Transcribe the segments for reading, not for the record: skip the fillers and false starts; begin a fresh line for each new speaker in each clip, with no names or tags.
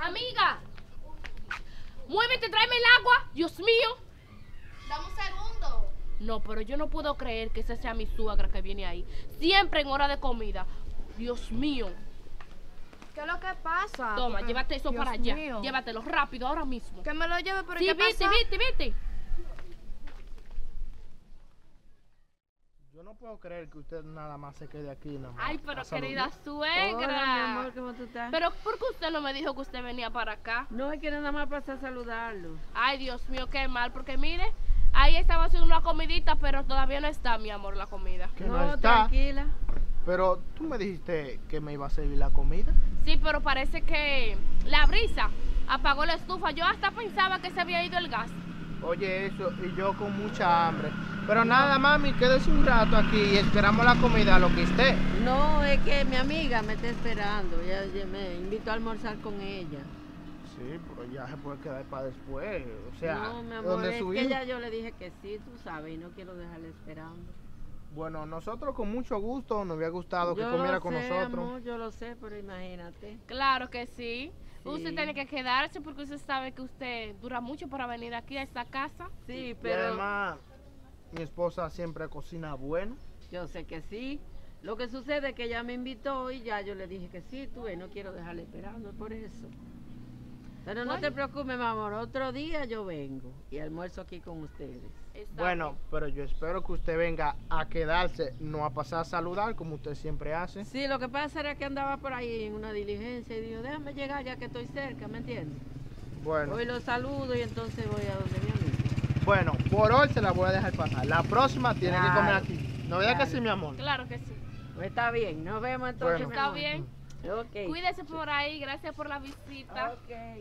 Amiga, muévete, tráeme el agua. Dios mío.
Dame un segundo.
No, pero yo no puedo creer que esa sea mi suegra que viene ahí. Siempre en hora de comida. Dios mío.
¿Qué es lo que pasa?
Toma,
Porque,
llévate eso
Dios
para allá.
mío.
Llévatelo rápido, ahora mismo.
Que me lo lleve, pero
Sí,
¿qué
vete,
pasa?
vete.
Yo no puedo creer que usted nada más se quede aquí. Nada más
Ay, pero
a saludar.
querida suegra.
Hola, mi amor, ¿cómo tú estás?
Pero ¿por qué usted no me dijo que usted venía para acá?
No, es que nada más pasar a saludarlo.
Ay, Dios mío, qué mal, porque mire, ahí estaba haciendo una comidita, pero todavía no está, mi amor, la comida.
Que no está.
Tranquila.
Pero tú me dijiste que me iba a servir la comida.
Sí, pero parece que la brisa apagó la estufa. Yo hasta pensaba que se había ido el gas.
Oye, eso, y yo con mucha hambre. Pero nada, mami, quédese un rato aquí y esperamos la comida a lo que esté.
No, es que mi amiga me está esperando. Ella me invitó a almorzar con ella.
Sí, pero ya se puede quedar para después. O sea,
No, mi amor,
¿dónde
es
su
que
hijo?
ya yo le dije que sí, tú sabes, y no quiero dejarle esperando.
Bueno, nosotros con mucho gusto, nos había gustado que
Yo
comiera
lo
con
sé,
nosotros.
amor, yo lo sé, pero imagínate.
Claro que sí.
Sí.
Usted tiene que quedarse porque usted sabe que usted dura mucho para venir aquí a esta casa.
Sí,
Y
pero
además, mi esposa siempre cocina bueno.
yo sé que sí. Lo que sucede es que ella me invitó y ya yo le dije que sí, tú ves, no quiero dejarle esperando por eso. Pero no
Bueno.
te preocupes, mi amor, otro día yo vengo y almuerzo aquí con ustedes.
Está
Bueno,
bien.
pero yo espero que usted venga a quedarse, no a pasar a saludar como usted siempre hace.
Sí, lo que pasa era que andaba por ahí en una diligencia y digo, déjame llegar ya que estoy cerca, ¿me entiendes?
Bueno,
Hoy lo saludo y entonces voy a donde mi amigo.
bueno, por hoy se la voy a dejar pasar. La próxima tiene que comer
Claro,
aquí. ¿No verdad que
claro.
sí, mi amor?
Claro que sí.
Pues está bien, nos vemos entonces.
Bueno.
mi
Está
amor.
bien.
Ok.
Cuídese por ahí. Gracias por la visita.
Ok.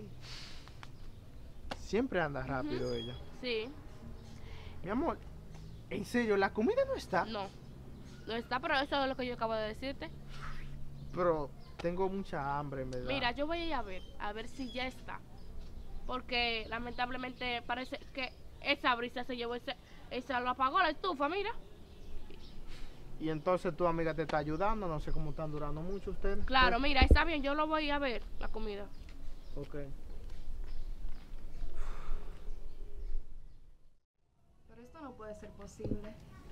Siempre anda rápido ella.
Sí.
Mi amor, en serio, la comida no está.
No. No está, pero eso es lo que yo acabo de decirte.
Pero tengo mucha hambre, en verdad.
Mira, yo voy a ir a ver si ya está. Porque lamentablemente parece que esa brisa se llevó esa lo apagó la estufa, mira.
Y entonces tu amiga te está ayudando, no sé cómo están durando mucho ustedes.
Claro, mira, está bien, yo lo voy a ver, la comida.
Ok.
Pero esto no puede ser posible.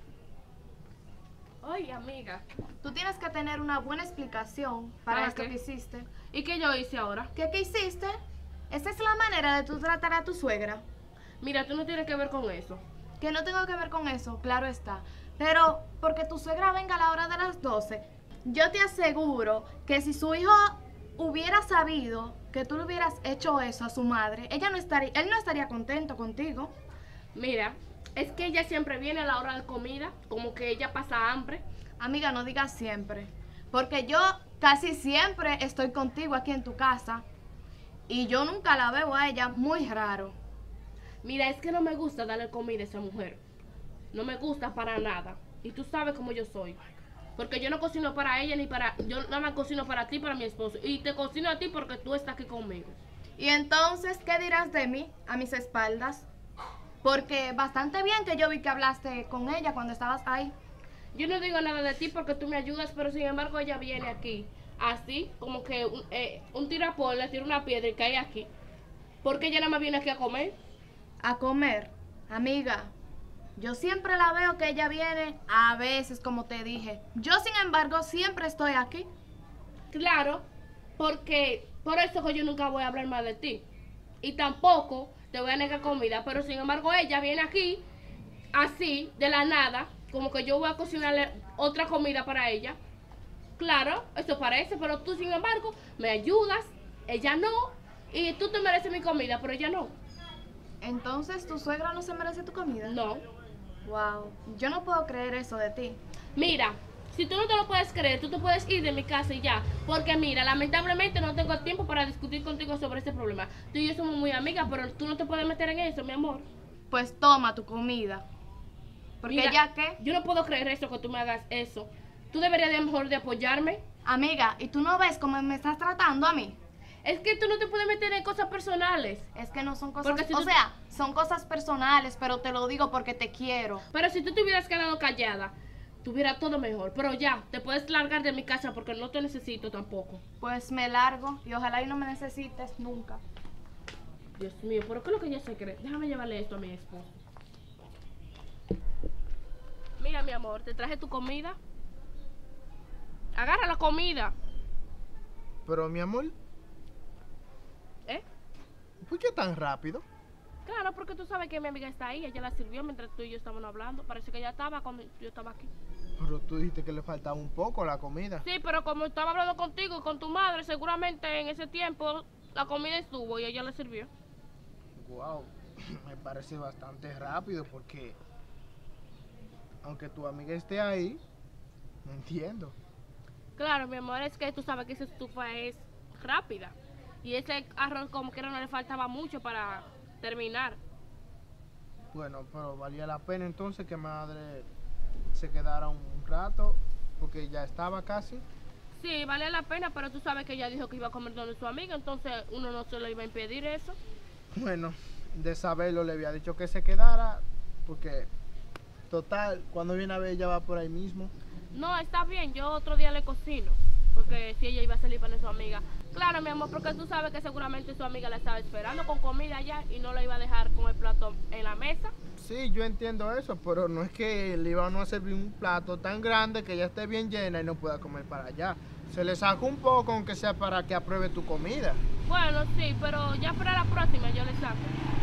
Oye, amiga,
Tú tienes que tener una buena explicación para
¿Para
esto
qué?
que hiciste.
¿y qué yo hice ahora?
¿Qué hiciste? ¿Esa es la manera de tú tratar a tu suegra?
Mira, tú no tienes que ver con eso.
Que no tengo que ver con eso, claro está. Pero porque tu suegra venga a la hora de las 12, yo te aseguro que si su hijo hubiera sabido que tú le hubieras hecho eso a su madre, él no estaría contento contigo.
Mira, es que ella siempre viene a la hora de comida, como que ella pasa hambre.
Amiga, no digas siempre, porque yo casi siempre estoy contigo aquí en tu casa y yo nunca la veo a ella, muy raro.
Mira, es que no me gusta darle comida a esa mujer. No me gusta para nada. Y tú sabes cómo yo soy. Porque yo no cocino para ella ni para... Yo nada más cocino para ti, para mi esposo. Y te cocino a ti porque tú estás aquí conmigo.
Y entonces, ¿qué dirás de mí a mis espaldas? Porque bastante bien que yo vi que hablaste con ella cuando estabas ahí.
Yo no digo nada de ti porque tú me ayudas, pero sin embargo ella viene aquí. Así, como que un tirapol le tira una piedra y cae aquí. Porque ella nada más viene aquí a comer.
A comer, amiga. Yo siempre la veo que ella viene a veces, como te dije. Yo, sin embargo, siempre estoy aquí.
Claro, porque por eso que yo nunca voy a hablar mal de ti. Y tampoco te voy a negar comida, pero sin embargo ella viene aquí, así, de la nada, como que yo voy a cocinarle otra comida para ella. Claro, eso parece, pero tú sin embargo me ayudas, ella no, y tú te mereces mi comida, pero ella no.
Entonces, ¿tu suegra no se merece tu comida?
No.
Wow, yo no puedo creer eso de ti.
Mira, si tú no te lo puedes creer, tú te puedes ir de mi casa y ya. Porque mira, lamentablemente no tengo tiempo para discutir contigo sobre este problema. Tú y yo somos muy amigas, pero tú no te puedes meter en eso, mi amor.
Pues toma tu comida. Porque
Mira,
ya que,
yo no puedo creer eso, que tú me hagas eso. Tú deberías de mejor de apoyarme.
amiga, ¿y tú no ves cómo me estás tratando a mí?
Es que tú no te puedes meter en cosas personales.
Es que no son cosas,
Porque si
o
tú-
sea, son cosas personales, pero te lo digo porque te quiero.
Pero si tú te hubieras quedado callada, tuviera todo mejor. Pero ya, te puedes largar de mi casa porque no te necesito tampoco.
Pues me largo y ojalá y no me necesites nunca.
Dios mío, ¿pero qué es lo que ella se cree? Déjame llevarle esto a mi esposo. Mira, mi amor, te traje tu comida. Agarra la comida.
Pero mi amor,
¿Eh?
¿por qué tan rápido?
Claro, porque tú sabes que mi amiga está ahí. Ella la sirvió mientras tú y yo estábamos hablando. Parece que ella estaba cuando yo estaba aquí.
Pero tú dijiste que le faltaba un poco la comida.
Sí, pero como estaba hablando contigo y con tu madre, seguramente en ese tiempo la comida estuvo y ella la sirvió.
Wow, me parece bastante rápido porque aunque tu amiga esté ahí, no entiendo.
Claro, mi amor, es que tú sabes que esa estufa es rápida. Y ese arroz como que no le faltaba mucho para terminar.
Bueno, pero valía la pena entonces que madre se quedara un rato porque ya estaba casi.
Sí, vale la pena, pero tú sabes que ella dijo que iba a comer donde su amiga, entonces uno no se le iba a impedir eso.
Bueno, de saberlo le había dicho que se quedara porque total, cuando viene a ver ella va por ahí mismo.
No, está bien, yo otro día le cocino, porque si ella iba a salir para su amiga. Claro, mi amor, porque tú sabes que seguramente su amiga la estaba esperando con comida allá y no la iba a dejar con el plato en la mesa.
Sí, yo entiendo eso, pero no es que le iban a servir un plato tan grande que ella esté bien llena y no pueda comer para allá. Se le saca un poco, aunque sea para que apruebe tu comida.
Bueno, sí, pero ya para la próxima yo le saco.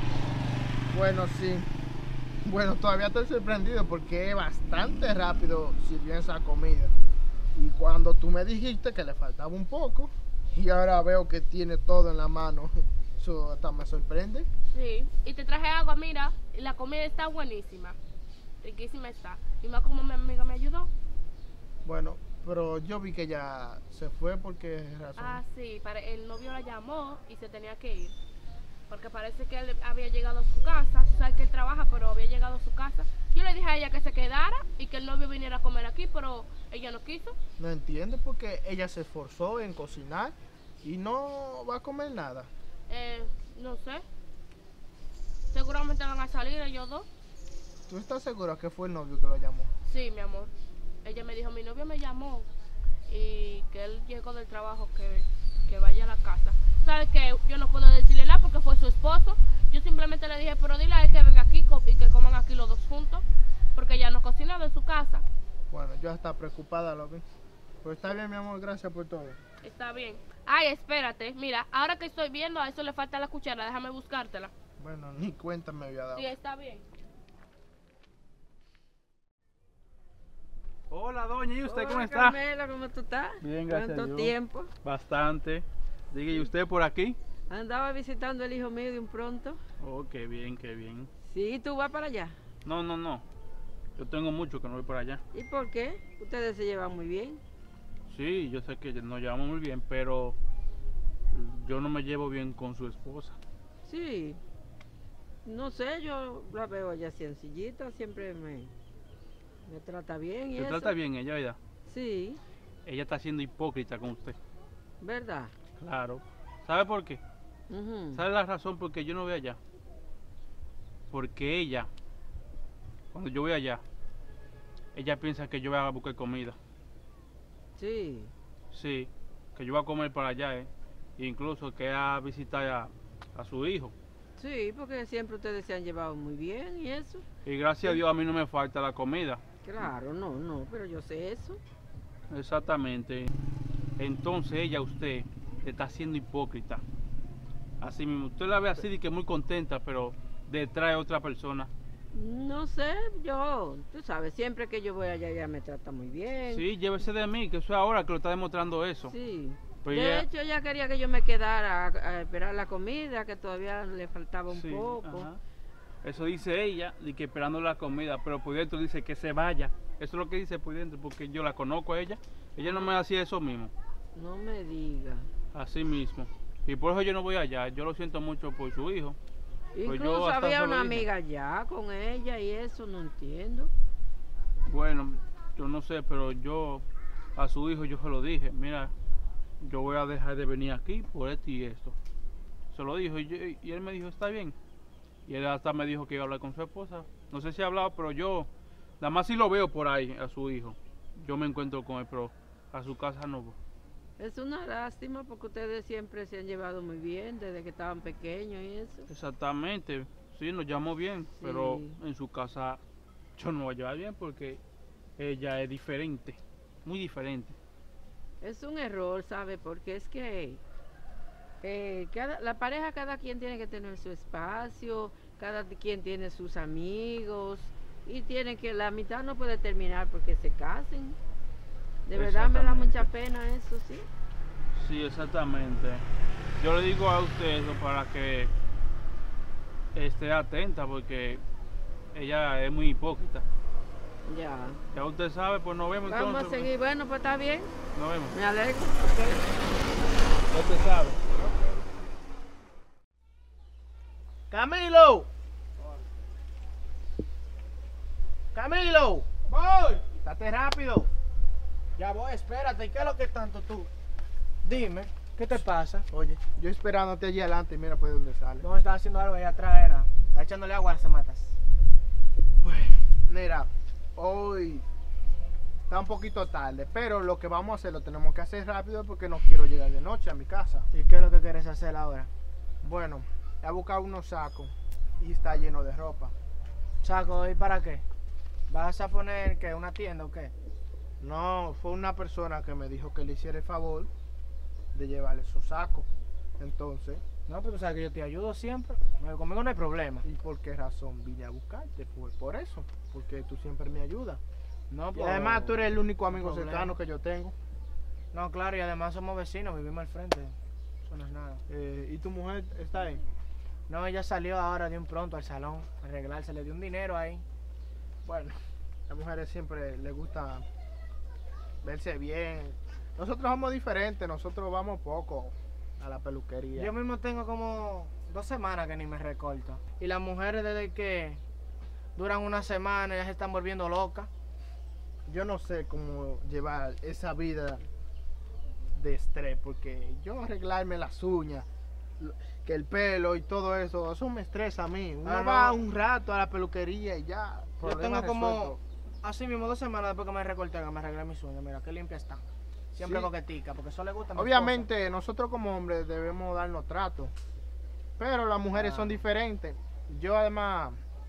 Bueno, sí. Bueno, todavía estoy sorprendido porque es bastante rápido sirviendo esa comida. Y cuando tú me dijiste que le faltaba un poco, y ahora veo que tiene todo en la mano, eso hasta me sorprende.
Sí, y te traje agua, mira, y la comida está buenísima. Riquísima está. Y más como mi amiga me ayudó.
Bueno, pero yo vi que ya se fue porque razón.
Ah, sí, el novio la llamó y se tenía que ir. Porque parece que él había llegado a su casa. Tú sabes que él trabaja, pero había llegado a su casa. Yo le dije a ella que se quedara y que el novio viniera a comer aquí, pero ella no quiso.
No entiendo porque ella se esforzó en cocinar y no va a comer nada.
No sé. Seguramente van a salir ellos dos.
¿Tú estás segura que fue el novio que lo llamó?
Sí, mi amor. Ella me dijo, mi novio me llamó y que él llegó del trabajo, que vaya a la casa. ¿Sabes que yo no puedo decirle nada porque fue su esposo? Yo simplemente le dije, pero dile a él que venga aquí y que coman aquí los dos juntos, porque ella no cocina en su casa.
Bueno, yo hasta preocupada lo vi. Pues está bien, mi amor, gracias por todo.
Está bien. Ay, espérate, mira, ahora que estoy viendo, a eso le falta la cuchara, déjame buscártela.
Bueno, ni cuenta me había dado.
Sí, está bien.
Hola, doña, ¿y usted
Hola,
cómo está?
Carmela, ¿cómo tú estás?
Bien, gracias a
¿Cuánto
Dios.
tiempo?
Bastante. Diga, ¿y usted por aquí?
Andaba visitando al hijo mío de un pronto.
Oh, qué bien, qué bien.
Sí, ¿tú vas para allá?
No, no, no. Yo tengo mucho que no voy por allá.
¿Y por qué? Ustedes se llevan muy bien.
Sí, yo sé que nos llevamos muy bien, pero yo no me llevo bien con su esposa.
Sí. No sé, yo la veo allá sencillita, siempre me trata bien y
¿Se
eso.
trata bien ella, verdad?
Sí,
Ella está siendo hipócrita con usted.
¿verdad?
Claro. ¿Sabe por qué?
Ujú.
¿Sabe la razón por qué yo no voy allá? Porque ella, cuando yo voy allá, ella piensa que yo voy a buscar comida.
Sí.
Sí, que yo voy a comer para allá, incluso que a visitar a su hijo.
Sí, porque siempre ustedes se han llevado muy bien y eso.
Y gracias a Dios a mí no me falta la comida.
Claro, no, pero yo sé eso.
Exactamente. Entonces ella, usted, está siendo hipócrita. Así mismo, usted la ve así de que muy contenta, pero detrás de otra persona.
No sé, tú sabes, siempre que yo voy allá ella me trata muy bien.
Sí, llévese de mí, que eso es ahora que lo está demostrando eso.
Sí.
Pues
De
ella-
hecho, ella quería que yo me quedara a esperar la comida, que todavía le faltaba un
Sí,
poco.
ajá. Eso dice ella, de que esperando la comida, pero por dentro dice que se vaya. Eso es lo que dice por dentro, porque yo la conozco a ella. Ella no me hacía eso mismo,
No me diga.
así mismo. Y por eso yo no voy allá. Yo lo siento mucho por su hijo. Pues yo
Incluso
hasta
había
se lo
una
dije.
amiga allá con ella y eso, no entiendo.
Bueno, yo no sé, pero yo a su hijo yo se lo dije. Mira, yo voy a dejar de venir aquí por esto y esto. Se lo dijo y él me dijo, está bien. Y él hasta me dijo que iba a hablar con su esposa. No sé si ha hablado, pero yo Nada más si lo veo por ahí, a su hijo. Yo me encuentro con él, pero a su casa no voy.
Es una lástima porque ustedes siempre se han llevado muy bien desde que estaban pequeños y eso.
Exactamente, sí, nos llamó bien, pero
Sí.
en su casa yo no voy a llevar bien porque ella es diferente, muy diferente.
Es un error, ¿sabe? Porque es que la pareja, cada quien tiene que tener su espacio, cada quien tiene sus amigos y tiene que, la mitad no puede terminar porque se casen. De verdad me da mucha pena eso, sí.
Sí, exactamente. Yo le digo a usted eso para que esté atenta porque ella es muy hipócrita.
Ya.
Ya usted sabe, pues nos vemos
Vamos a
entonces.
seguir. Bueno, pues está bien.
Nos vemos.
Me alegro. Ok.
Ya usted sabe.
¡Camilo! ¡Camilo!
Voy.
¡Date rápido!
Ya voy, espérate. ¿Y qué es lo que tanto tú? Dime, ¿qué te pasa?
Oye, yo esperándote allí adelante, mira pues dónde sale.
No, estás haciendo algo allá atrás, era. Estás echándole agua a las matas.
Mira, hoy está un poquito tarde, pero lo que vamos a hacer lo tenemos que hacer rápido porque no quiero llegar de noche a mi casa.
¿Y qué es lo que quieres hacer ahora?
Bueno, he buscado unos sacos y está lleno de ropa.
Saco, ¿y para qué? ¿Vas a poner que una tienda o qué?
No, fue una persona que me dijo que le hiciera el favor de llevarle esos sacos. Entonces,
No, pero tú sabes que yo te ayudo siempre. Conmigo no hay problema.
¿y por qué razón vine a buscarte? Pues por eso, porque tú siempre me ayudas.
No,
Y
pues,
además tú eres el único amigo
problema.
cercano que yo tengo.
No, claro, y además somos vecinos, vivimos al frente. Eso no es nada.
¿Y tu mujer está ahí?
No, ella salió ahora de un pronto al salón a arreglarse, le dio un dinero ahí.
Bueno, a las mujeres siempre les gusta verse bien. Nosotros somos diferentes, nosotros vamos poco a la peluquería.
Yo mismo tengo como 2 semanas que ni me recorto. Y las mujeres desde que duran una semana ya se están volviendo locas.
Yo no sé cómo llevar esa vida de estrés, porque yo arreglarme las uñas, que el pelo y todo eso me estresa a mí. Uno
Ah, no.
va un rato a la peluquería y ya.
Yo
problema
tengo como,
resuelto.
así mismo 2 semanas después que me recorté, que me arreglé mis uñas. Mira, qué limpias están. Siempre
Sí.
coquetica, porque eso le gusta a mi
Obviamente nosotros como hombres debemos darnos trato, pero las mujeres
Ah.
son diferentes. Yo además,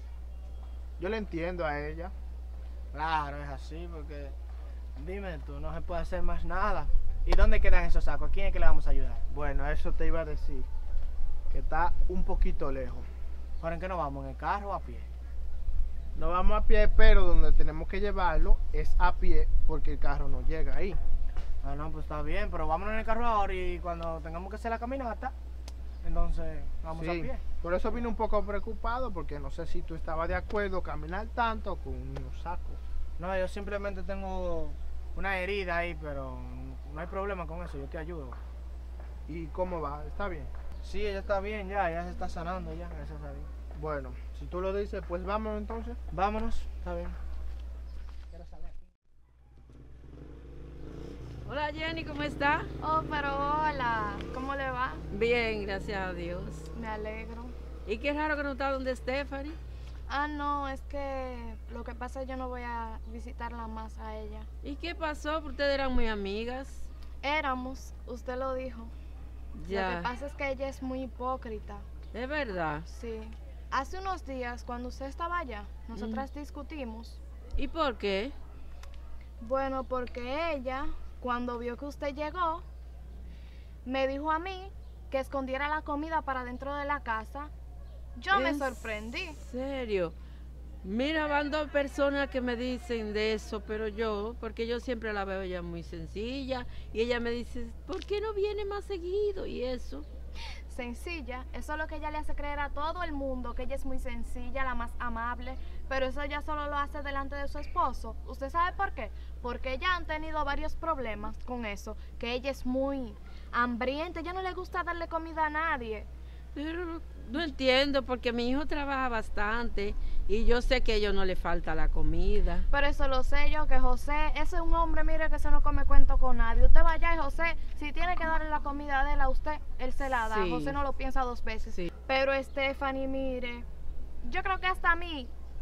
yo le entiendo a ella.
esposa. Claro, es así, porque dime tú, no se puede hacer más nada. ¿Y dónde quedan esos sacos? ¿A quién es que le vamos a ayudar?
Bueno, eso te iba a decir, que está un poquito lejos.
¿Para en qué nos vamos? ¿En el carro o a pie?
No vamos a pie, pero donde tenemos que llevarlo es a pie porque el carro no llega ahí.
Ah, no, pues está bien, pero vámonos en el carro ahora y cuando tengamos que hacer la caminata, entonces vamos a
Sí,
pie.
por eso vine un poco preocupado porque no sé si tú estabas de acuerdo caminar tanto con unos sacos.
No, yo simplemente tengo una herida ahí, pero no hay problema con eso, yo te ayudo.
¿Y cómo va? ¿Está bien?
Sí, ella está bien ya, ella se está sanando ya, gracias a Dios.
Bueno, si tú lo dices, pues vámonos entonces.
Vámonos, está bien.
Hola Jenny, ¿cómo está?
Oh, pero hola, ¿cómo le va?
Bien, gracias a Dios.
Me alegro.
Y qué raro que no está donde Stephanie.
Ah, no, es que lo que pasa es que yo no voy a visitarla más a ella.
¿Y qué pasó? Porque ustedes eran muy amigas.
Éramos, usted lo dijo. Lo que
Ya,
pasa es que ella es muy hipócrita.
es verdad.
Sí. Hace unos días, cuando usted estaba allá, nosotras discutimos.
¿Y por qué?
Bueno, porque ella, cuando vio que usted llegó, me dijo a mí que escondiera la comida para dentro de la casa. Yo me
¿En
sorprendí.
serio? Mira, van 2 personas que me dicen de eso, pero yo, porque yo siempre la veo ella muy sencilla, y ella me dice, ¿por qué no viene más seguido? Y eso.
Sencilla, eso es lo que ella le hace creer a todo el mundo, que ella es muy sencilla, la más amable, pero eso ella solo lo hace delante de su esposo. ¿Usted sabe por qué? Porque ella han tenido varios problemas con eso, que ella es muy hambrienta, ella no le gusta darle comida a nadie.
Pero no entiendo, porque mi hijo trabaja bastante, y yo sé que a ellos no le falta la comida.
Pero eso lo sé yo, que José, ese es un hombre, mire, que se no come cuento con nadie. Usted vaya y José, si tiene que darle la comida de él a usted, él se la da.
Sí.
José no lo piensa 2 veces.
Sí.
Pero Stephanie, mire, yo creo que hasta a mí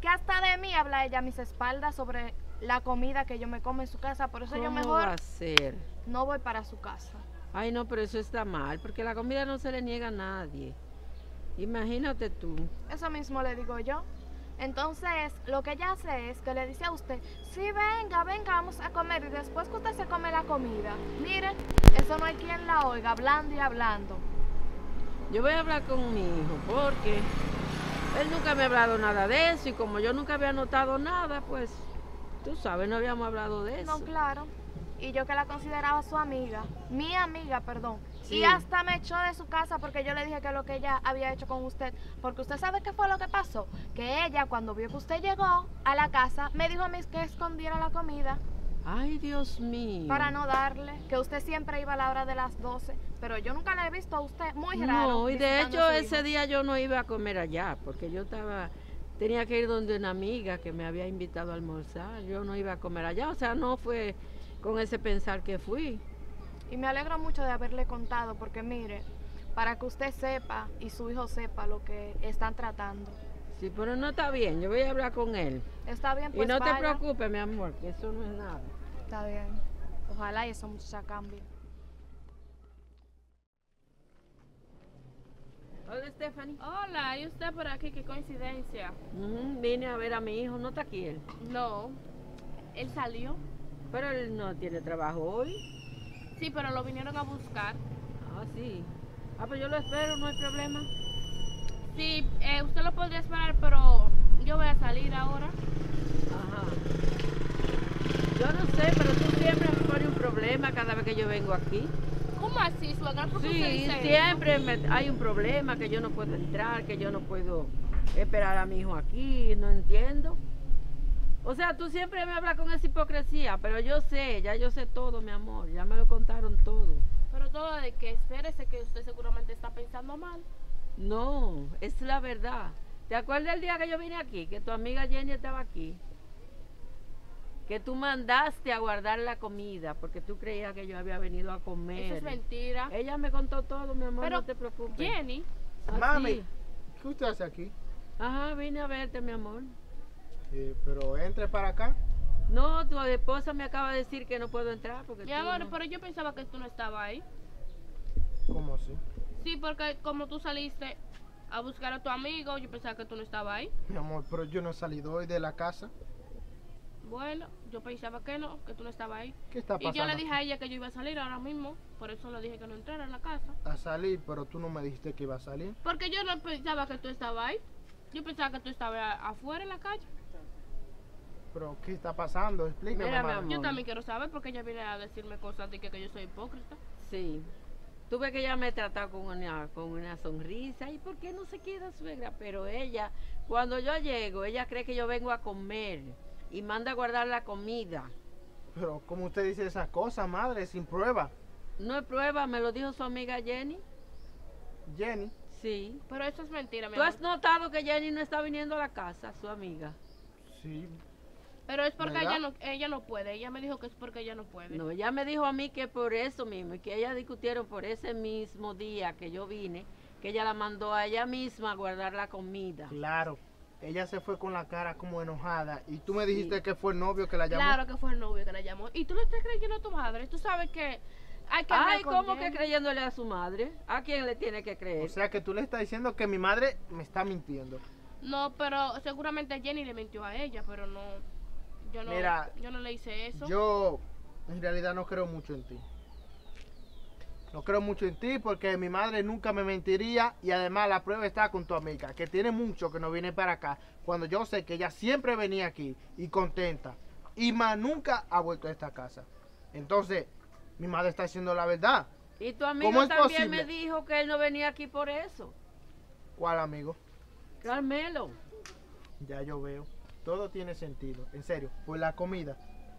que hasta de mí habla ella a mis espaldas sobre la comida que yo me como en su casa. Por eso yo
¿Cómo
mejor
va a ser?
no voy para su casa.
Ay, no, pero eso está mal, porque la comida no se le niega a nadie. Imagínate tú.
Eso mismo le digo yo. Entonces, lo que ella hace es que le dice a usted, sí, venga, venga, vamos a comer. Y después que usted se come la comida, miren, eso no hay quien la oiga, hablando y hablando.
Yo voy a hablar con mi hijo, porque él nunca me ha hablado nada de eso, y como yo nunca había notado nada, pues, tú sabes, no habíamos hablado de eso.
No, claro. Y yo que la consideraba su amiga, mi amiga, perdón.
Sí.
Y hasta me echó de su casa porque yo le dije que lo que ella había hecho con usted. Porque usted sabe qué fue lo que pasó. Que ella, cuando vio que usted llegó a la casa, me dijo a mí que escondiera la comida
Ay, Dios mío.
para no darle. Que usted siempre iba a la hora de las 12. Pero yo nunca le he visto a usted, muy raro.
No, y de
visitando
hecho
a su
ese
hijo.
día yo no iba a comer allá, porque tenía que ir donde una amiga que me había invitado a almorzar. Yo no iba a comer allá, o sea, no fue con ese pensar que fui.
Y me alegro mucho de haberle contado, porque mire, para que usted sepa y su hijo sepa lo que están tratando.
Sí, pero no está bien, yo voy a hablar con él.
Está bien, pues
Y no te
vaya.
preocupes, mi amor, que eso no es nada.
Está bien. Ojalá y esa muchacha cambie.
Hola, Stephanie.
Hola, ¿y usted por aquí? Qué coincidencia.
Vine a ver a mi hijo, no está aquí él.
No, él salió.
Pero él no tiene trabajo hoy.
Sí, pero lo vinieron a buscar.
Ah, sí. Ah, pues yo lo espero, no hay problema.
Sí, usted lo podría esperar, pero yo voy a salir ahora.
Ajá. Yo no sé, pero tú siempre me pones un problema cada vez que yo vengo aquí.
¿Cómo así, suegra? ¿Por qué usted
Sí,
dice
siempre hay un problema, que yo no puedo entrar, que yo no puedo esperar a mi hijo aquí, no entiendo. O sea, tú siempre me hablas con esa hipocresía, pero yo sé, ya yo sé todo, mi amor, ya me lo contaron todo.
eso? Pero todo de que espérese que usted seguramente está pensando mal.
No, es la verdad. ¿Te acuerdas el día que yo vine aquí, que tu amiga Jenny estaba aquí? Que tú mandaste a guardar la comida porque tú creías que yo había venido a comer.
Eso es mentira.
Ella me contó todo, mi amor,
Pero,
no te preocupes.
Jenny,
Ah,
Mami,
sí.
¿qué usted hace aquí?
Ajá, vine a verte, mi amor.
Pero entre para acá.
No, tu esposa me acaba de decir que no puedo entrar porque
mi
tú
amor,
no-
pero yo pensaba que tú no estabas ahí.
¿Cómo así?
Sí, porque como tú saliste a buscar a tu amigo, yo pensaba que tú no estabas ahí.
Mi amor, pero yo no he salido hoy de la casa.
Bueno, yo pensaba que no, que tú no estabas ahí.
¿Qué está
Y
pasando?
yo le dije a ella que yo iba a salir ahora mismo, por eso le dije que no entrara en la casa.
A salir, pero tú no me dijiste que iba a salir.
Porque yo no pensaba que tú estabas ahí. Yo pensaba que tú estabas afuera en la calle.
Pero, ¿qué está pasando? Explícame,
Mira, mi
mami.
amor.
Yo también quiero saber porque ella viene a decirme cosas de que yo soy hipócrita.
Sí. Tú ves que ella me trata con una sonrisa. ¿Y por qué no se queda, suegra? Pero ella, cuando yo llego, ella cree que yo vengo a comer y manda a guardar la comida.
Pero, ¿cómo usted dice esas cosas, madre, sin prueba?
No hay prueba, me lo dijo su amiga Jenny.
Jenny,
Sí.
Pero eso es mentira, mi
¿Tú
amor.
has notado que Jenny no está viniendo a la casa, su amiga?
sí.
Pero es porque
¿Verdad?
ella no puede. Ella me dijo que es porque ella no puede.
No, ella me dijo a mí que por eso mismo, y que ellas discutieron por ese mismo día que yo vine, que ella la mandó a ella misma a guardar la comida.
Claro. Ella se fue con la cara como enojada. Y tú me dijiste
Sí.
que fue el novio que la llamó.
Claro que fue el novio que la llamó. Y tú le estás creyendo a tu madre. Tú sabes que hay que hablar
Ay,
con
¿cómo que
Jenny.
creyéndole a su madre? ¿A quién le tiene que creer?
O sea que tú le estás diciendo que mi madre me está mintiendo.
No, pero seguramente Jenny le mintió a ella, pero no.
Mira,
yo no le hice eso.
Yo en realidad no creo mucho en ti. No creo mucho en ti porque mi madre nunca me mentiría y además la prueba está con tu amiga, que tiene mucho que no viene para acá, cuando yo sé que ella siempre venía aquí y contenta y más nunca ha vuelto a esta casa. Entonces, mi madre está diciendo la verdad.
Y tu amigo
¿Cómo es
también
posible?
me dijo que él no venía aquí por eso.
¿Cuál amigo?
Carmelo.
Ya yo veo. Todo tiene sentido. En serio, por la comida.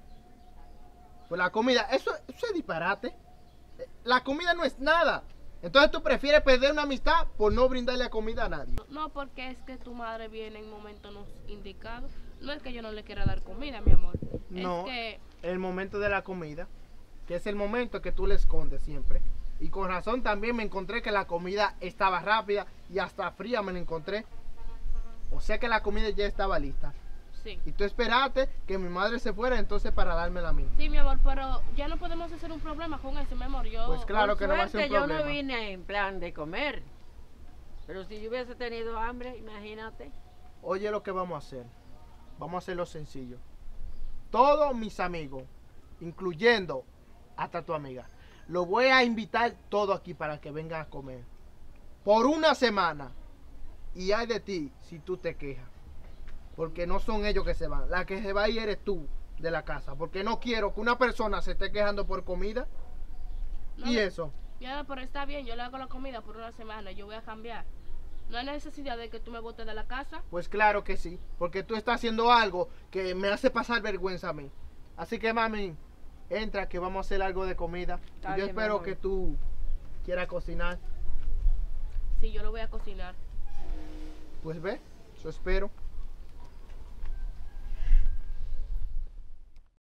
Por la comida. Eso es disparate. La comida no es nada. Entonces tú prefieres perder una amistad por no brindarle comida a nadie.
No, porque es que tu madre viene en momentos no indicados. No es que yo no le quiera dar comida, mi amor.
No,
Es que
el momento de la comida, que es el momento que tú le escondes siempre. Y con razón también me encontré que la comida estaba rápida y hasta fría me la encontré. O sea que la comida ya estaba lista.
Sí.
Y tú esperaste que mi madre se fuera entonces para dármela a mí.
Sí, mi amor, pero ya no podemos hacer un problema con eso, mi amor. Yo...
Pues claro
Por
que no va a ser un
suerte, yo
problema.
no vine en plan de comer. Pero si yo hubiese tenido hambre, imagínate.
Oye lo que vamos a hacer. Vamos a hacerlo sencillo. Todos mis amigos, incluyendo hasta tu amiga, los voy a invitar todo aquí para que vengan a comer. Por una semana. Y hay de ti si tú te quejas. Porque no son ellos que se van. La que se va ahí eres tú de la casa. Porque no quiero que una persona se esté quejando por comida.
No,
Y
no.
eso.
Ya, pero está bien, yo le hago la comida por una semana, yo voy a cambiar. No hay necesidad de que tú me botes de la casa.
Pues claro que sí. Porque tú estás haciendo algo que me hace pasar vergüenza a mí. Así que mami, entra que vamos a hacer algo de comida.
Está
Y yo
bien, mi
espero
amor.
que tú quieras cocinar.
Sí, yo lo voy a cocinar.
Pues ve, eso espero.